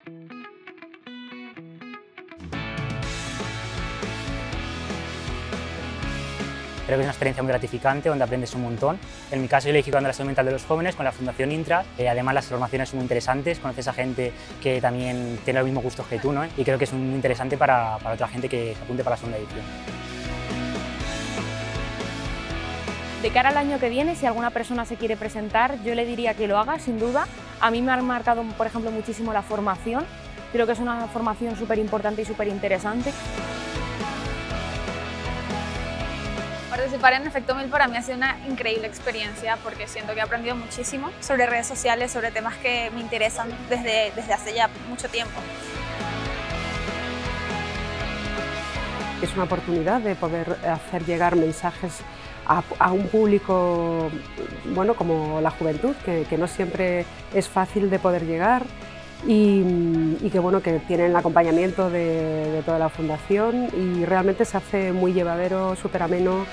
Creo que es una experiencia muy gratificante, donde aprendes un montón. En mi caso, yo elegí cuando la salud mental de los jóvenes con la Fundación Intras. Además, las formaciones son muy interesantes, conoces a gente que también tiene los mismos gustos que tú, ¿no? Y creo que es muy interesante para otra gente que se apunte para la segunda edición. De cara al año que viene, si alguna persona se quiere presentar, yo le diría que lo haga, sin duda. A mí me ha marcado, por ejemplo, muchísimo la formación. Creo que es una formación súper importante y súper interesante. Participar en Efecto 1000 para mí ha sido una increíble experiencia porque siento que he aprendido muchísimo sobre redes sociales, sobre temas que me interesan desde hace ya mucho tiempo. Es una oportunidad de poder hacer llegar mensajes a un público, bueno, como la juventud, que no siempre es fácil de poder llegar y que, bueno, que tienen el acompañamiento de toda la Fundación y realmente se hace muy llevadero, súper ameno.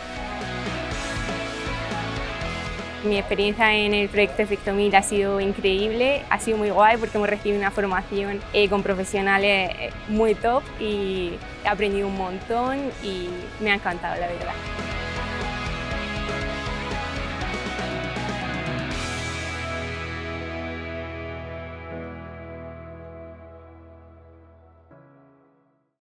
Mi experiencia en el proyecto Efecto 1000 ha sido increíble, ha sido muy guay porque hemos recibido una formación con profesionales muy top y he aprendido un montón y me ha encantado, la verdad.